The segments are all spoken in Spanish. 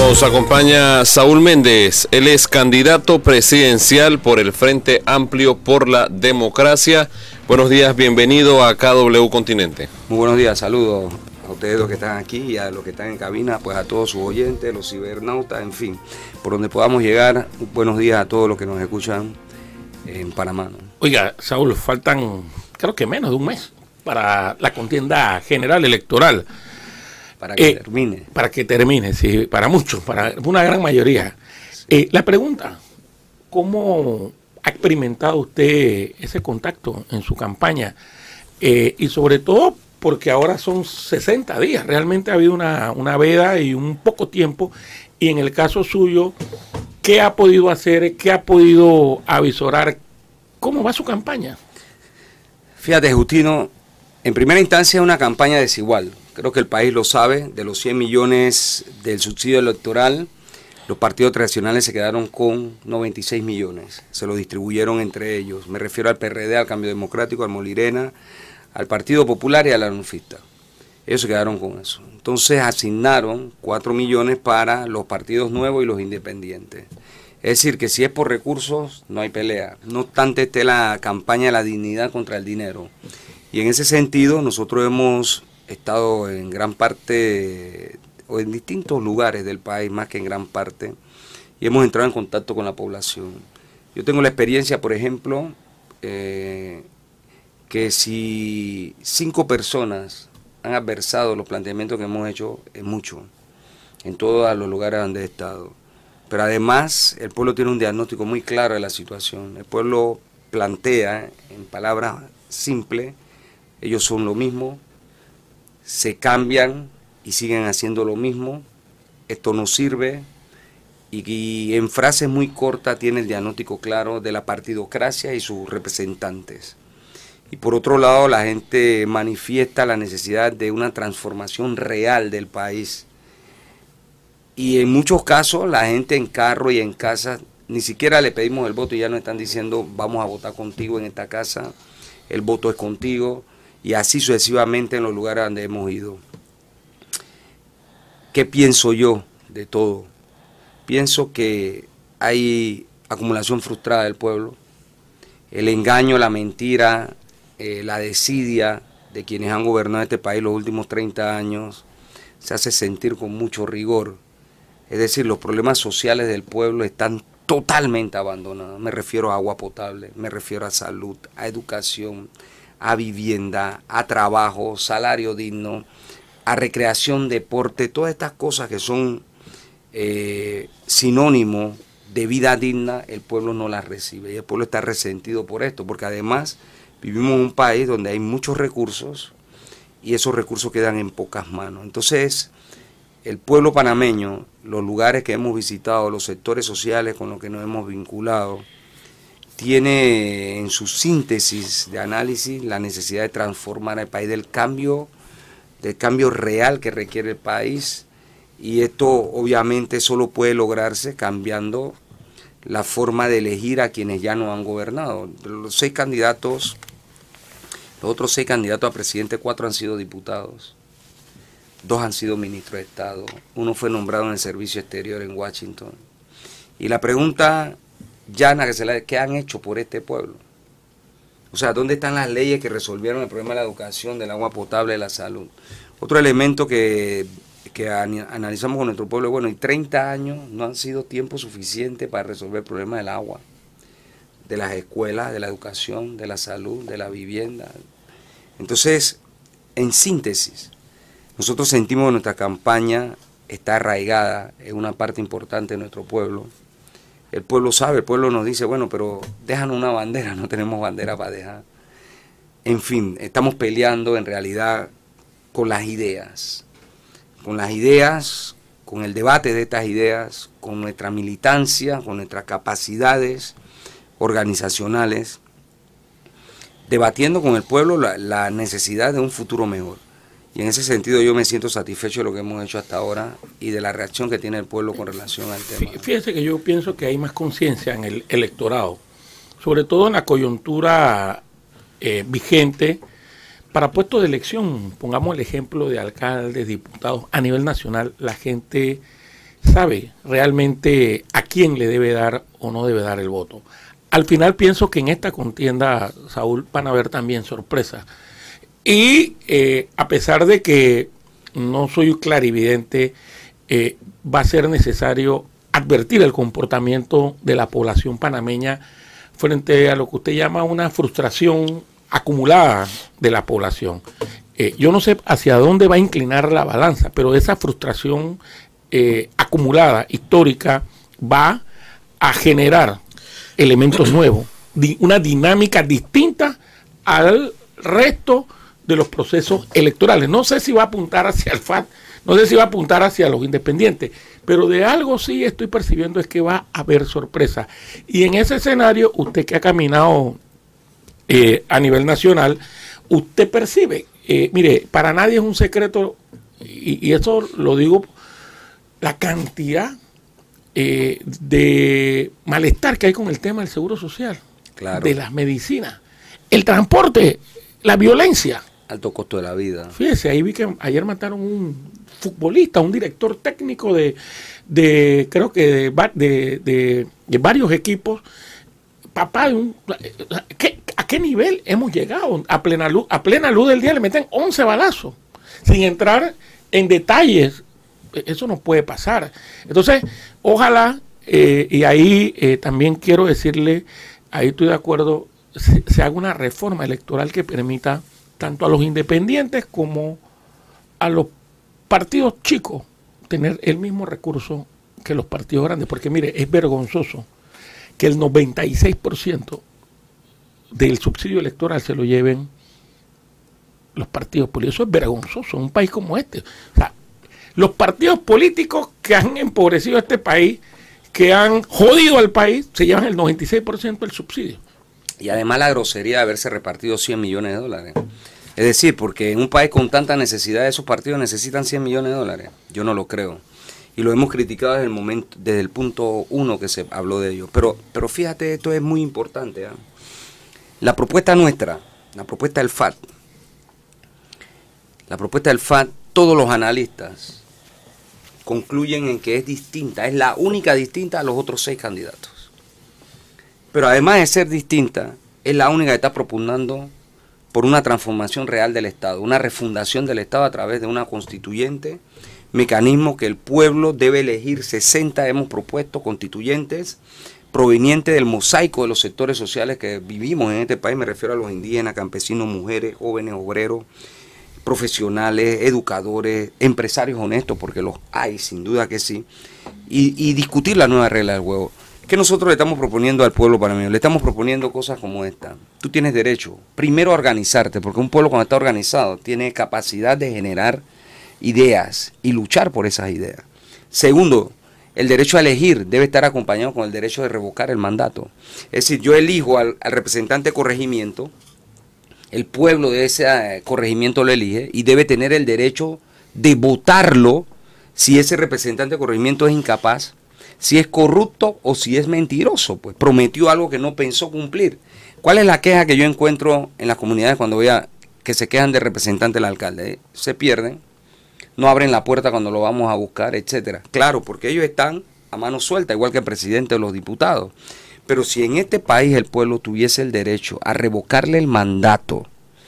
Nos acompaña Saúl Méndez, él es candidato presidencial por el Frente Amplio por la Democracia. Buenos días, bienvenido a KW Continente. Muy buenos días, saludos a ustedes los que están aquí y a los que están en cabina, pues a todos sus oyentes, los cibernautas, en fin, por donde podamos llegar. Buenos días a todos los que nos escuchan en Panamá, ¿no? Oiga, Saúl, faltan creo que menos de un mes para la contienda general electoral. Para que termine. Para que termine, sí, para muchos, para una gran mayoría. Sí. La pregunta, ¿cómo ha experimentado usted ese contacto en su campaña? Y sobre todo porque ahora son 60 días, realmente ha habido una veda y un poco tiempo, y en el caso suyo, ¿qué ha podido hacer? ¿Qué ha podido avisorar? ¿Cómo va su campaña? Fíjate, Justino, en primera instancia es una campaña desigual. Creo que el país lo sabe. De los 100 millones del subsidio electoral, los partidos tradicionales se quedaron con 96 millones. Se lo distribuyeron entre ellos. Me refiero al PRD, al Cambio Democrático, al Molirena, al Partido Popular y al Anunfista. Ellos se quedaron con eso. Entonces asignaron 4 millones para los partidos nuevos y los independientes. Es decir, que si es por recursos, no hay pelea. No obstante, esté la campaña de la dignidad contra el dinero. Y en ese sentido, nosotros hemos estado en gran parte, o en distintos lugares del país, más que en gran parte, y hemos entrado en contacto con la población. Yo tengo la experiencia, por ejemplo, que si 5 personas han adversado los planteamientos que hemos hecho, es mucho, en todos los lugares donde he estado. Pero además, el pueblo tiene un diagnóstico muy claro de la situación. El pueblo plantea, en palabras simples, ellos son lo mismo, se cambian y siguen haciendo lo mismo, esto no sirve, y en frases muy cortas tiene el diagnóstico claro de la partidocracia y sus representantes. Y por otro lado, la gente manifiesta la necesidad de una transformación real del país. Y en muchos casos, la gente en carro y en casa, ni siquiera le pedimos el voto y ya nos están diciendo, vamos a votar contigo en esta casa, el voto es contigo, y así sucesivamente en los lugares donde hemos ido. ¿Qué pienso yo de todo? Pienso que hay acumulación frustrada del pueblo, el engaño, la mentira, la desidia de quienes han gobernado este país los últimos 30 años se hace sentir con mucho rigor. Es decir, los problemas sociales del pueblo están totalmente abandonados. Me refiero a agua potable, me refiero a salud, a educación, a vivienda, a trabajo, salario digno, a recreación, deporte, todas estas cosas que son sinónimo de vida digna, el pueblo no las recibe y el pueblo está resentido por esto, porque además vivimos en un país donde hay muchos recursos y esos recursos quedan en pocas manos. Entonces, el pueblo panameño, los lugares que hemos visitado, los sectores sociales con los que nos hemos vinculado, tiene en su síntesis de análisis la necesidad de transformar el país, del cambio real que requiere el país, y esto obviamente solo puede lograrse cambiando la forma de elegir a quienes ya no han gobernado. De los 6 candidatos, los otros 6 candidatos a presidente, 4 han sido diputados, 2 han sido ministros de Estado, 1 fue nombrado en el servicio exterior en Washington. Y la pregunta llana ¿qué han hecho por este pueblo? O sea, ¿dónde están las leyes que resolvieron el problema de la educación, del agua potable, de la salud? Otro elemento que analizamos con nuestro pueblo, bueno, y 30 años no han sido tiempo suficiente para resolver el problema del agua, de las escuelas, de la educación, de la salud, de la vivienda. Entonces, en síntesis, nosotros sentimos que nuestra campaña está arraigada en una parte importante de nuestro pueblo. El pueblo sabe, el pueblo nos dice, bueno, pero déjanos una bandera, no tenemos bandera para dejar. En fin, estamos peleando en realidad con las ideas, con el debate de estas ideas, con nuestra militancia, con nuestras capacidades organizacionales, debatiendo con el pueblo la necesidad de un futuro mejor. Y en ese sentido yo me siento satisfecho de lo que hemos hecho hasta ahora y de la reacción que tiene el pueblo con relación al tema. Fíjese que yo pienso que hay más conciencia en el electorado, sobre todo en la coyuntura vigente para puestos de elección. Pongamos el ejemplo de alcaldes, diputados. A nivel nacional la gente sabe realmente a quién le debe dar o no debe dar el voto. Al final pienso que en esta contienda, Saúl, van a haber también sorpresas. Y a pesar de que no soy clarividente, va a ser necesario advertir el comportamiento de la población panameña frente a lo que usted llama una frustración acumulada de la población. Yo no sé hacia dónde va a inclinar la balanza, pero esa frustración acumulada, histórica, va a generar elementos nuevos, una dinámica distinta al resto de los procesos electorales. No sé si va a apuntar hacia el FAT, no sé si va a apuntar hacia los independientes, pero de algo sí estoy percibiendo es que va a haber sorpresa. Y en ese escenario, usted que ha caminado a nivel nacional, usted percibe, mire, para nadie es un secreto, y eso lo digo, la cantidad de malestar que hay con el tema del seguro social, claro, de las medicinas, el transporte, la violencia. Alto costo de la vida. Fíjese, ahí vi que ayer mataron un futbolista, un director técnico de creo que de varios equipos. Papá, ¿a qué nivel hemos llegado? A plena luz del día le meten 11 balazos, sin entrar en detalles. Eso no puede pasar. Entonces, ojalá, y ahí también quiero decirle, ahí estoy de acuerdo, se haga una reforma electoral que permita tanto a los independientes como a los partidos chicos tener el mismo recurso que los partidos grandes. Porque mire, es vergonzoso que el 96% del subsidio electoral se lo lleven los partidos políticos. Eso es vergonzoso en un país como este. O sea, los partidos políticos que han empobrecido a este país, que han jodido al país, se llevan el 96% del subsidio. Y además la grosería de haberse repartido 100 millones de dólares. Es decir, porque en un país con tanta necesidad, esos partidos necesitan 100 millones de dólares. Yo no lo creo. Y lo hemos criticado desde el punto 1 que se habló de ello. Pero fíjate, esto es muy importante. La propuesta nuestra, la propuesta del FAT, todos los analistas concluyen en que es distinta, es la única distinta a los otros 6 candidatos. Pero además de ser distinta, es la única que está propugnando por una transformación real del Estado, una refundación del Estado a través de una constituyente, mecanismo que el pueblo debe elegir 60, hemos propuesto, constituyentes, provenientes del mosaico de los sectores sociales que vivimos en este país, me refiero a los indígenas, campesinos, mujeres, jóvenes, obreros, profesionales, educadores, empresarios honestos, porque los hay, sin duda que sí, y discutir la nueva regla del juego. ¿Qué nosotros le estamos proponiendo al pueblo panameño? Le estamos proponiendo cosas como esta. Tú tienes derecho, primero, a organizarte, porque un pueblo cuando está organizado tiene capacidad de generar ideas y luchar por esas ideas. Segundo, el derecho a elegir debe estar acompañado con el derecho de revocar el mandato. Es decir, yo elijo al representante de corregimiento, el pueblo de ese corregimiento lo elige y debe tener el derecho de votarlo si ese representante de corregimiento es incapaz, si es corrupto o si es mentiroso, pues prometió algo que no pensó cumplir. ¿Cuál es la queja que yo encuentro en las comunidades cuando voy a que se quejan del representante del alcalde? Se pierden, no abren la puerta cuando lo vamos a buscar, etcétera. Claro, porque ellos están a mano suelta, igual que el presidente o los diputados. Pero si en este país el pueblo tuviese el derecho a revocarle el mandato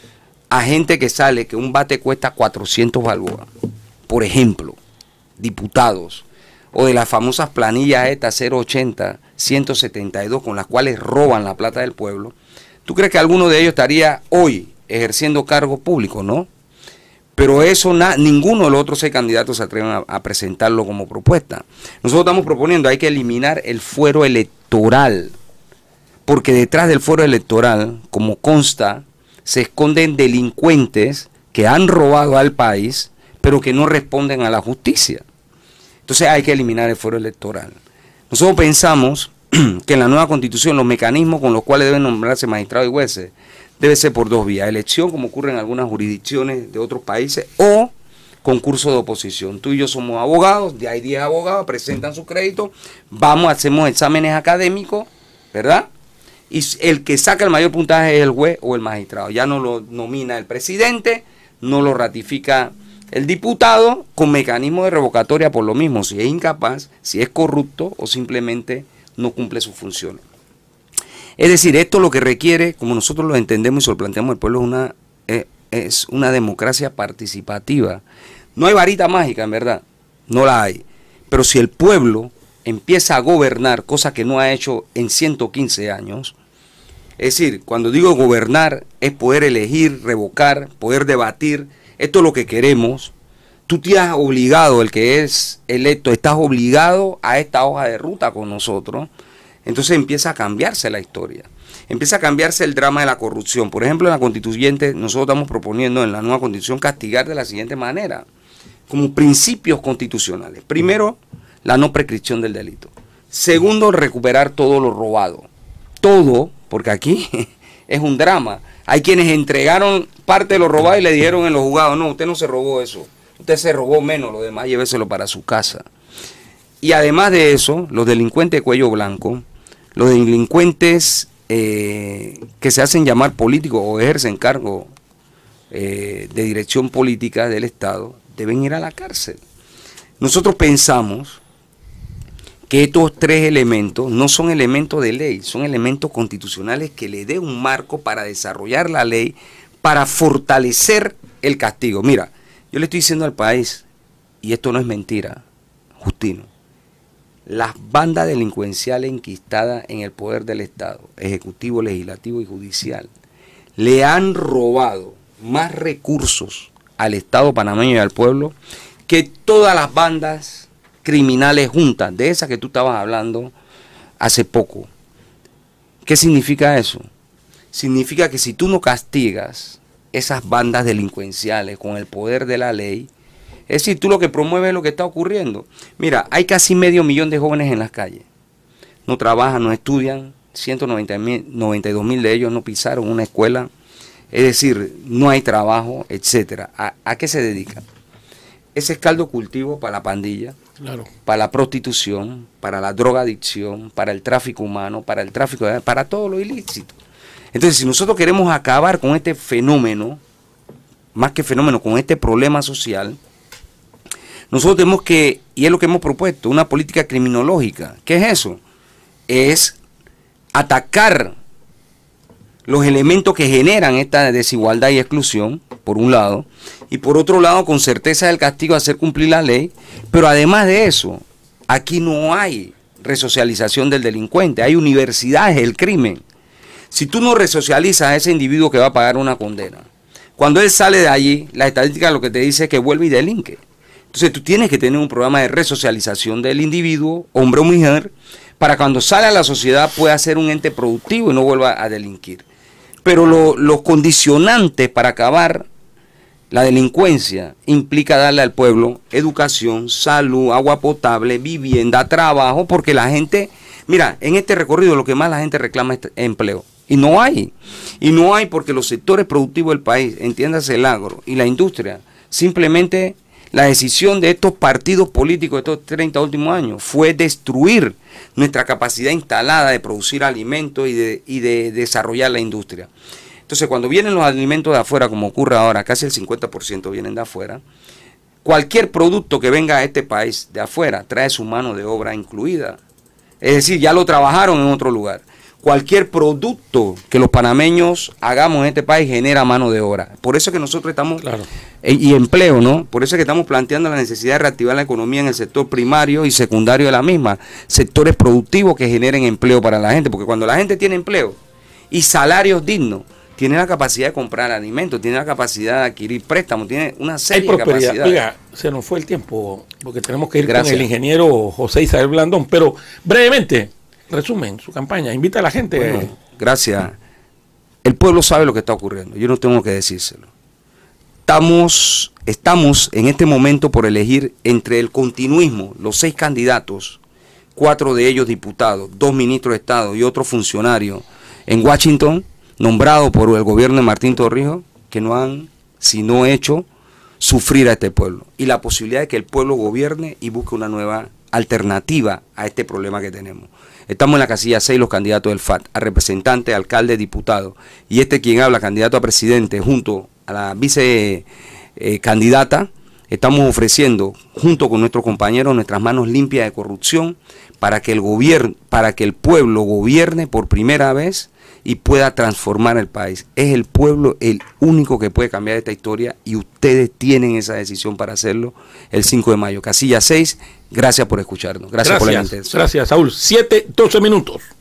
a gente que sale, que un bate cuesta 400 balboas, por ejemplo, diputados, o de las famosas planillas estas 080, 172, con las cuales roban la plata del pueblo, ¿tú crees que alguno de ellos estaría hoy ejerciendo cargo público? No. Pero eso, ninguno de los otros 6 candidatos se atreven a presentarlo como propuesta. Nosotros estamos proponiendo, hay que eliminar el fuero electoral, porque detrás del fuero electoral, como consta, se esconden delincuentes que han robado al país, pero que no responden a la justicia. Entonces hay que eliminar el fuero electoral. Nosotros pensamos que en la nueva constitución los mecanismos con los cuales deben nombrarse magistrados y jueces debe ser por 2 vías: elección, como ocurre en algunas jurisdicciones de otros países, o concurso de oposición. Tú y yo somos abogados, de ahí 10 abogados, presentan su crédito, hacemos exámenes académicos, ¿verdad? Y el que saca el mayor puntaje es el juez o el magistrado. Ya no lo nomina el presidente, no lo ratifica El diputado con mecanismo de revocatoria por lo mismo, si es incapaz, si es corrupto o simplemente no cumple sus funciones. Es decir, esto lo que requiere, como nosotros lo entendemos y se lo planteamos al pueblo, es una democracia participativa. No hay varita mágica, en verdad, no la hay. Pero si el pueblo empieza a gobernar, cosa que no ha hecho en 115 años, es decir, cuando digo gobernar es poder elegir, revocar, poder debatir, esto es lo que queremos. Tú te has obligado, el que es electo, estás obligado a esta hoja de ruta con nosotros. Entonces empieza a cambiarse la historia. Empieza a cambiarse el drama de la corrupción. Por ejemplo, en la constituyente, nosotros estamos proponiendo en la nueva constitución castigar de la siguiente manera, como principios constitucionales. Primero, la no prescripción del delito. Segundo, recuperar todo lo robado. Todo, porque aquí es un drama. Hay quienes entregaron parte de lo robado y le dijeron en los juzgados, no, usted no se robó eso, usted se robó menos, lo demás lléveselo para su casa. Y además de eso, los delincuentes de cuello blanco, los delincuentes que se hacen llamar políticos o ejercen cargo de dirección política del Estado, deben ir a la cárcel. Nosotros pensamos que estos tres elementos no son elementos de ley, son elementos constitucionales que le den un marco para desarrollar la ley, para fortalecer el castigo. Mira, yo le estoy diciendo al país, y esto no es mentira, Justino, las bandas delincuenciales enquistadas en el poder del Estado, ejecutivo, legislativo y judicial, le han robado más recursos al Estado panameño y al pueblo que todas las bandas criminales juntas, de esas que tú estabas hablando hace poco. ¿Qué significa eso? Significa que si tú no castigas esas bandas delincuenciales con el poder de la ley, es decir, tú lo que promueves es lo que está ocurriendo. Mira, hay casi 500.000 de jóvenes en las calles. No trabajan, no estudian, 192.000 de ellos no pisaron una escuela. Es decir, no hay trabajo, etcétera. ¿A qué se dedican? Ese es caldo cultivo para la pandilla, claro, para la prostitución, para la drogadicción, para el tráfico humano, para el tráfico de, para todo lo ilícito. Entonces, si nosotros queremos acabar con este fenómeno, más que fenómeno, con este problema social, nosotros tenemos que, y es lo que hemos propuesto, una política criminológica. ¿Qué es eso? Es atacar los elementos que generan esta desigualdad y exclusión, por un lado, y por otro lado, con certeza del castigo, hacer cumplir la ley. Pero además de eso, aquí no hay resocialización del delincuente, hay universidades del crimen. Si tú no resocializas a ese individuo que va a pagar una condena, cuando él sale de allí, la estadística lo que te dice es que vuelve y delinque. Entonces tú tienes que tener un programa de resocialización del individuo, hombre o mujer, para cuando sale a la sociedad pueda ser un ente productivo y no vuelva a delinquir. Pero los condicionantes para acabar la delincuencia implica darle al pueblo educación, salud, agua potable, vivienda, trabajo, porque la gente, mira, en este recorrido lo que más la gente reclama es empleo. Y no hay. Y no hay porque los sectores productivos del país, entiéndase el agro y la industria, simplemente la decisión de estos partidos políticos de estos 30 últimos años fue destruir nuestra capacidad instalada de producir alimentos y de desarrollar la industria. Entonces, cuando vienen los alimentos de afuera, como ocurre ahora, casi el 50% vienen de afuera, cualquier producto que venga a este país de afuera trae su mano de obra incluida. Es decir, ya lo trabajaron en otro lugar. Cualquier producto que los panameños hagamos en este país genera mano de obra. Por eso es que nosotros estamos, claro, y empleo, ¿no? Por eso es que estamos planteando la necesidad de reactivar la economía en el sector primario y secundario de la misma. Sectores productivos que generen empleo para la gente. Porque cuando la gente tiene empleo y salarios dignos, tiene la capacidad de comprar alimentos, tiene la capacidad de adquirir préstamos, tiene una serie de capacidades. Oiga, se nos fue el tiempo porque tenemos que ir con el ingeniero José Isabel Blandón. Pero brevemente, resumen su campaña, invita a la gente. Bueno, gracias. El pueblo sabe lo que está ocurriendo, yo no tengo que decírselo. Estamos en este momento por elegir entre el continuismo, los 6 candidatos, 4 de ellos diputados, 2 ministros de Estado y otro funcionario en Washington, nombrado por el gobierno de Martín Torrijos, que no han, sino hecho, sufrir a este pueblo. Y la posibilidad de que el pueblo gobierne y busque una nueva alternativa a este problema que tenemos. Estamos en la casilla 6, los candidatos del FAT, a representante, alcalde, diputado. Y quien habla, candidato a presidente, junto a la vice candidata, estamos ofreciendo, junto con nuestros compañeros, nuestras manos limpias de corrupción para que el pueblo gobierne por primera vez y pueda transformar el país. Es el pueblo el único que puede cambiar esta historia y ustedes tienen esa decisión para hacerlo el 5 de mayo. Casilla 6, gracias por escucharnos. Gracias por la atención. Gracias, Saúl. 7:12 minutos.